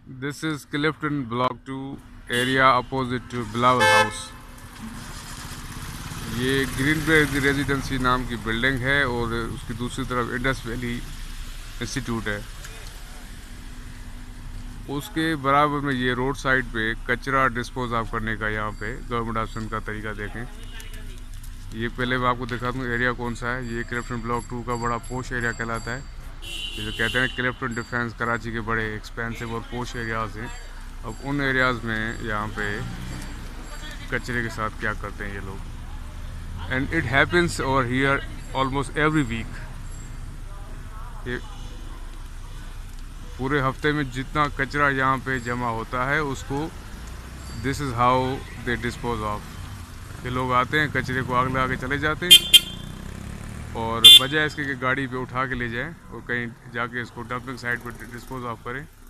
This is Clifton Block 2 area opposite to Bilawal House। ये green bay residency नाम की building है और उसकी दूसरी तरफ इंडस वैली इंस्टीट्यूट है। उसके बराबर में ये रोड साइड पे कचरा डिस्पोज ऑफ करने का यहाँ पे गवर्नमेंट ऑप्शन का तरीका देखें। ये पहले मैं आपको दिखा दूँ एरिया कौन सा है। ये क्लिफ्टन ब्लॉक 2 का बड़ा पोश एरिया कहलाता है। ये जो कहते हैं क्लिफ्टन डिफेंस कराची के बड़े एक्सपेंसिव और पोश एरियाज़ हैं। अब उन एरियाज़ में यहाँ पे कचरे के साथ क्या करते हैं ये लोग, and it happens over here almost every week. ये पूरे हफ्ते में जितना कचरा यहाँ पे जमा होता है उसको this is how they dispose of. ये लोग आते हैं, कचरे को आग लगा के चले जाते हैं और बजाय इसके कि गाड़ी पे उठा के ले जाएं और कहीं जाके इसको डंपिंग साइट पर डिस्पोज ऑफ करें,